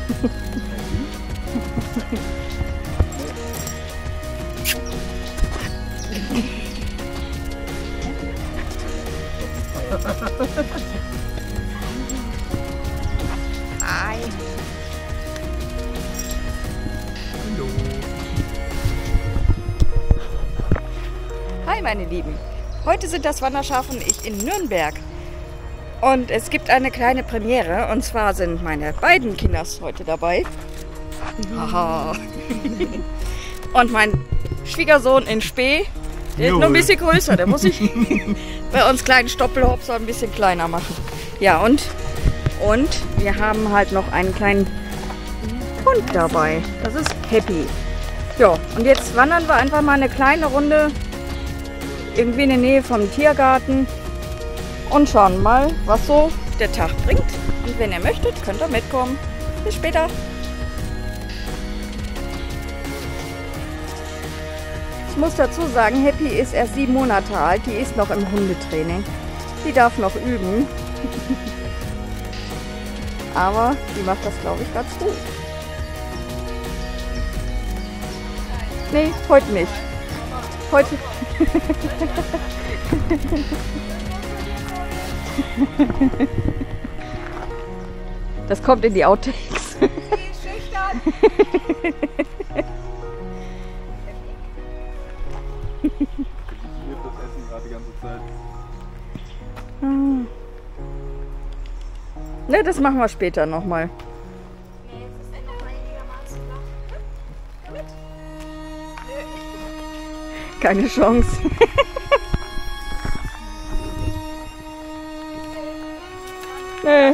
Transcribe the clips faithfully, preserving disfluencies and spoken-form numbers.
Hi. Hallo. Hi meine Lieben. Heute sind das Wanderschaf und ich in Nürnberg. Und es gibt eine kleine Premiere. Und zwar sind meine beiden Kinders heute dabei. Haha. Und mein Schwiegersohn in Spee. Der ist nur ein bisschen größer. Der muss sich bei uns kleinen Stoppelhopser ein bisschen kleiner machen. Ja, und, und wir haben halt noch einen kleinen Hund dabei. Das ist Happy. Ja, und jetzt wandern wir einfach mal eine kleine Runde irgendwie in der Nähe vom Tiergarten und schauen mal, was so der Tag bringt. Und wenn ihr möchtet, könnt ihr mitkommen. Bis später. Ich muss dazu sagen, Happy ist erst sieben Monate alt. Die ist noch im Hundetraining. Die darf noch üben. Aber die macht das, glaube ich, ganz gut. Nee, heute nicht. Heute. Das kommt in die Outtakes. Das Essen gerade die ganze Zeit. Hm. Ne, das machen wir später nochmal. Keine Chance. Nee.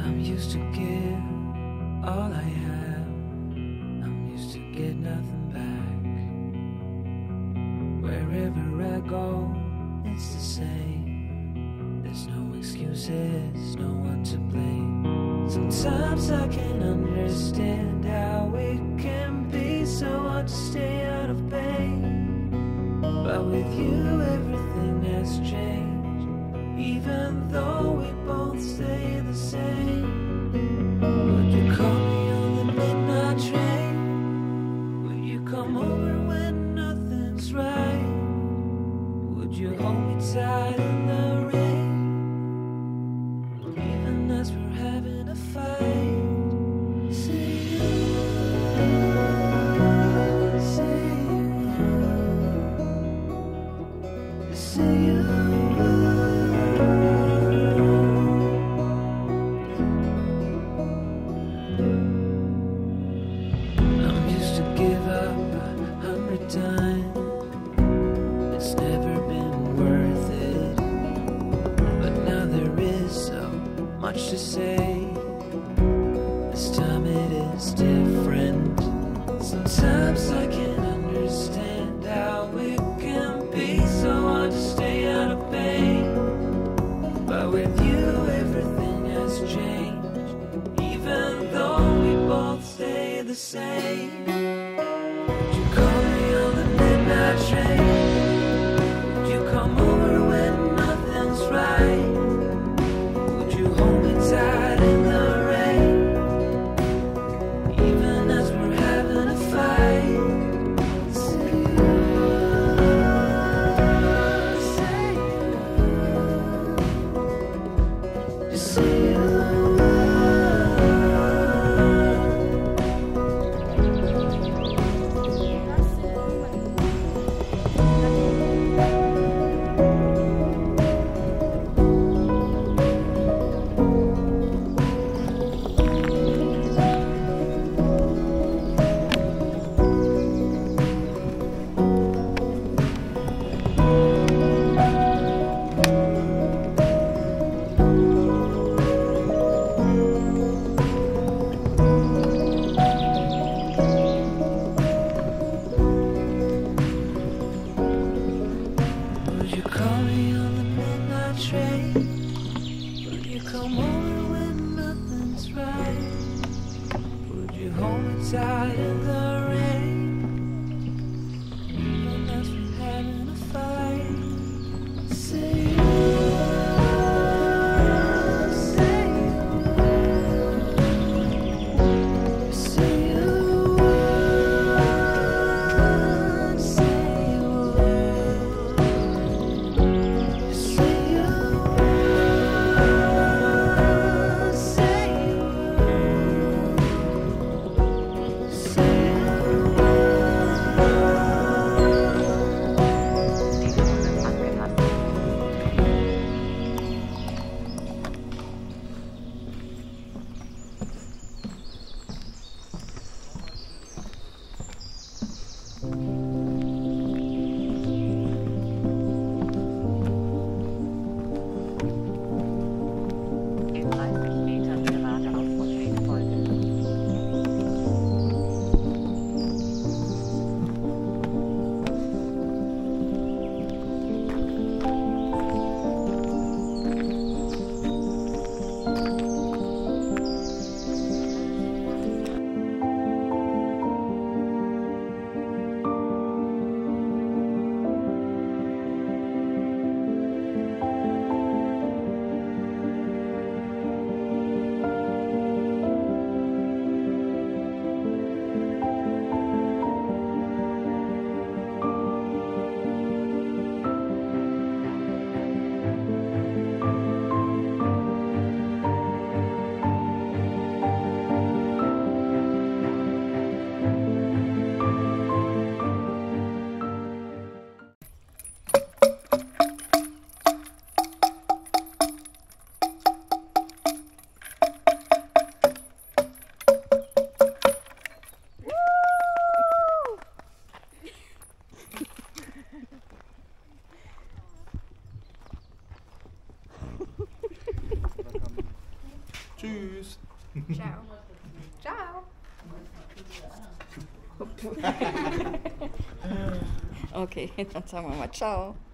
I'm used to give all I have. I'm used to get nothing back. Wherever I go, it's the same. There's no excuses, no one to blame. Sometimes I can understand how it can be so hard to stay out of pain. But with you everything has changed, even though we both stay the same. Would you call me on the midnight train? Would you come over when nothing's right? Would you hold me tight in the rain, even as we're having a fight? Say you, say you, say you. I'm used to give up a hundred times. It's never been worth it, but now there is so much to say. This time it is different. Sometimes I can't understand how it can be so hard to stay out of pain. But with you everything has changed, even though we both stay the same. Would you call me on the midnight train? Would you come over when nothing's right? Would you hold me tight in the rain, even as we're having a fight? Say you, say you, just say you. Would you call me on the midnight train? Would you come over when nothing's right? Would you hold me tight in the rain, even as we're having a fight? Say you, say you, say you, say you. In dreißig Metern geradeaus Rückweg folgen. Tschüss. Ciao. Ciao. Okay, dann sagen wir mal ciao.